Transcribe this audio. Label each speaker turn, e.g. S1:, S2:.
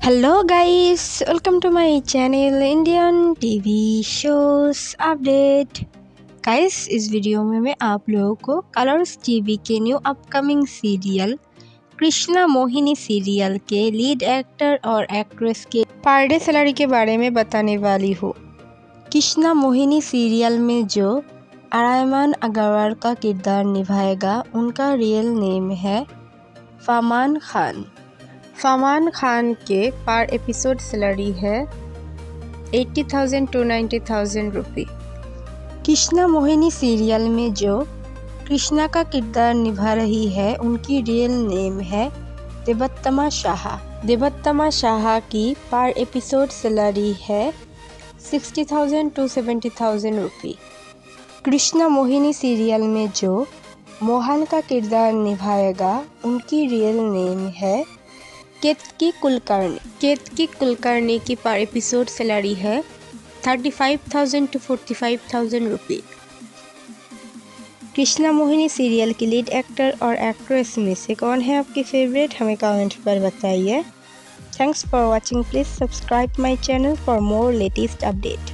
S1: Hello guys, welcome to my channel Indian TV shows update। Guys इस video में मैं आप लोगों को कलर्स टीवी के new upcoming serial Krishna Mohini serial के लीड एक्टर और एक्ट्रेस के पर डे सैलरी के बारे में बताने वाली हूँ। कृष्णा मोहिनी सीरियल में जो आर्यमान अग्रवाल का किरदार निभाएगा उनका रियल नेम है फरमान खान। फरमान खान के पर एपिसोड सैलरी है 80,000 to 90,000 रुपये। कृष्णा मोहिनी सीरियल में जो कृष्णा का किरदार निभा रही है उनकी रियल नेम है देवोत्तमा शाह। देवोत्तमा शाह की पर एपिसोड सैलरी है 60,000 to 70,000 रुपये। कृष्णा मोहिनी सीरियल में जो मोहन का किरदार निभाएगा उनकी रियल नेम है केतकी कुलकर्णी। केतकी कुलकर्णी की पर एपिसोड सैलरी है 35,000 to 45,000 रुपये। कृष्णा मोहिनी सीरियल की लीड एक्टर और एक्ट्रेस में से कौन है आपकी फेवरेट, हमें कमेंट पर बताइए। Thanks for watching. Please subscribe my channel for more latest update.